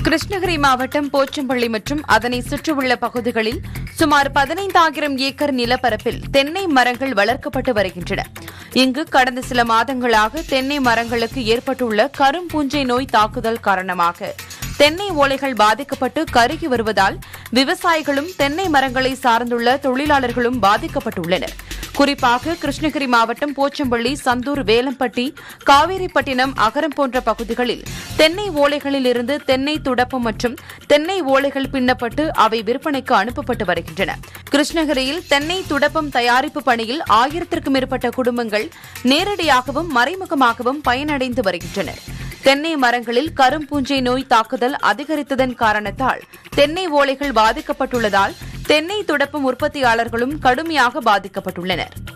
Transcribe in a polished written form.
கிருஷ்ணகிரி மாவட்டம் போச்சம்பள்ளி மற்றும் அதனை சுற்றியுள்ள பகுதிகளில் சுமார் 15,000 ஏக்கர் நிலப்பரப்பில் தென்னை மரங்கள் வளர்க்கப்பட்டு வருகின்றன. இங்கு கடந்த சில மாதங்களாக தென்னை மரங்களுக்கு ஏற்பட்டுள்ள கரும்பூஞ்சை நோய் தாக்குதல் காரணமாக தென்னை ஓலைகள் பாதிக்கப்பட்டு கருகி வருவதால் விவசாயிகளும் தென்னை மரங்களை சார்ந்துள்ள தொழிலாளர்களும் பாதிக்கப்பட்டுள்ளனர். குறிப்பாக கிருஷ்ணகிரி மாவட்டம் போச்சம்பள்ளி, சந்தூர், வேலம்பட்டி, காவேரிப்பட்டினம், அகரம் போன்ற பகுதிகளில் தென்னை ஓலைகளில் இருந்து தென்னை துடப்பம் மற்றும் தென்னை ஓலைகள் பின்னப்பட்டு அவை விற்பனைக்கு அனுப்பப்பட்டு வருகின்றன. கிருஷ்ணகிரியில் தென்னை துடப்பம் தயாரிப்பு பணியில் 1000க்கும் மேற்பட்ட குடும்பங்கள் நேரடியாகவும் மறைமுகமாகவும் பயனடைந்து வருகின்றனர். தென்னை மரங்களில் கரும்பூஞ்சை நோய் தாக்குதல் அதிகரித்ததன் காரணத்தால் தென்னை ஓலைகள் பாதிக்கப்பட்டுள்ளதால் தென்னை துடப்பம் உற்பத்தியாளர்களும் கடுமையாக பாதிக்கப்பட்டுள்ளனர்.